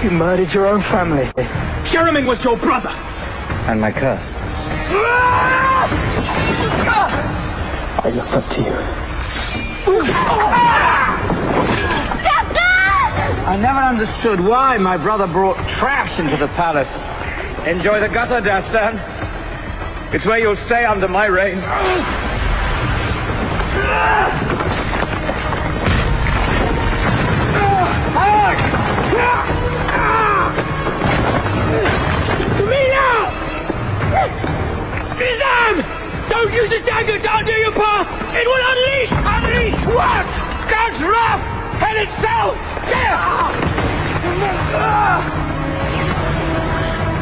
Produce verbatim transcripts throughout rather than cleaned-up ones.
You murdered your own family. Jeremy was your brother. And my curse. I looked up to you. I never understood why my brother brought trash into the palace. Enjoy the gutter, Dastan. It's where you'll stay under my reign. To me now! Nizam! Don't use the dagger to undo your path! It will unleash! Unleash what? God's wrath! Hell itself!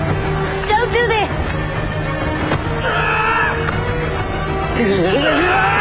Don't do this!